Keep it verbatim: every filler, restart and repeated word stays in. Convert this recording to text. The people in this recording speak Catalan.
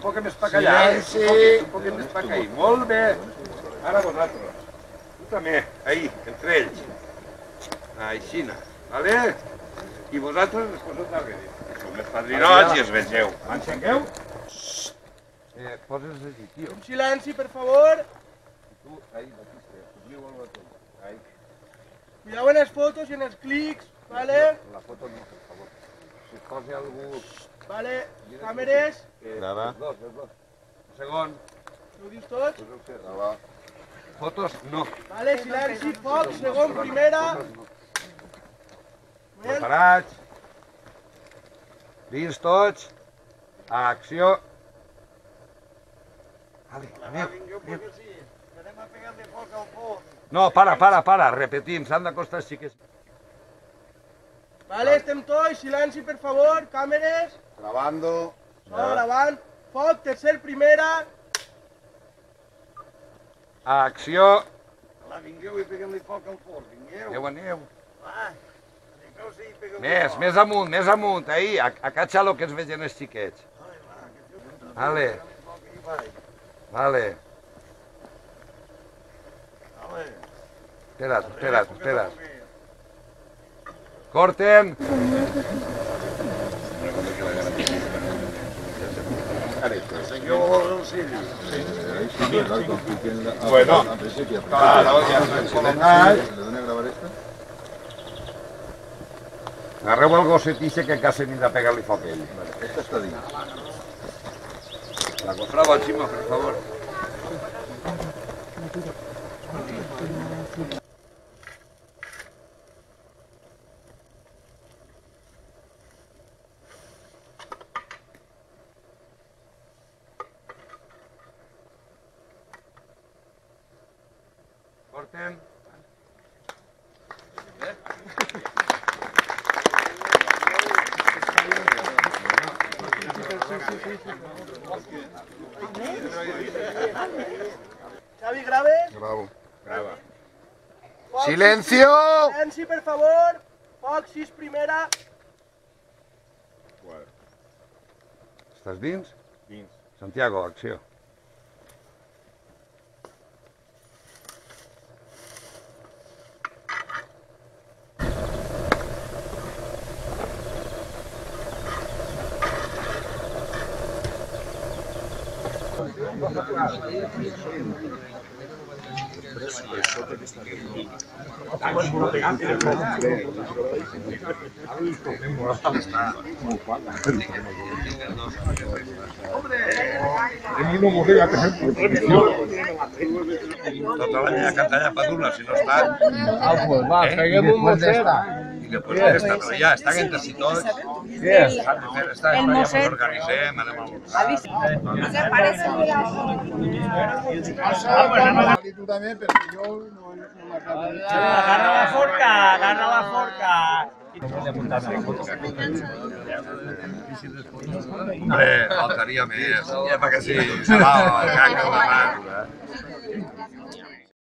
poc més per callar. Silenci. Un poc més per callar. Molt bé. Ara vosaltres. Tu també, ahí, entre ells. Aixina, vale? I vosaltres les poseu darrere. Som els padrinots i els vegeu. Encengueu? Eh, Poses així, tio. Un silenci, per favor. Tu, ahí, Batista, obliu el botó. Ahí. Cuidado en les fotos i en els clics, vale? La foto no, per favor. Si es posi algú... Vale, càmeres. Grava. Els dos, els dos. Un segon. Ho dius tots? Poseu fer gravar. Fotos no. Vale, silenci, foc, segon, primera. Preparats. Dins tots. Acció. Vale, aneu, aneu. No, para, para, para. Repetim, s'han d'acostar els xiquets. Vale, estem tots, silenci, per favor, càmeres. Grabando. No, gravant. Foc, tercer, primera. Acció. Hola, vingueu i peguem-li foc al forn, vingueu. Aneu, aneu. Va, vingueu sí, pegueu-li Més, foc. més amunt, més amunt. Ahí, acatxa-lo que es vegen els xiquets. Vale. Vale. Espera't, espera't, espera't. Corten. Bueno, claro, ya se han col·locat. Agarreu el gosset ixe que quasi n'hi de pegar-li foc a ell. Esta està dins. La comprava, Xima, per favor. Corten. Xavi, graves? Bravo. Grava. Foc, Silencio. Silenci, per favor. Foc, sis, primera. Estàs dins? Dins. Santiago, acció. Tota la llenya cantalla pa dur-la, si no està... Ah, pues va, peguem un mosset. I després d'esta, però ja, està entre si tots. Què? Han de fer esta, ja ens organitzem, anem a l'organitzar. Se parece Y tú también, pero yo no, no me acabo de... Agarra la forca, agarra la forca. Hombre, faltaria més. Ja perquè sí, serà el caca de la mà.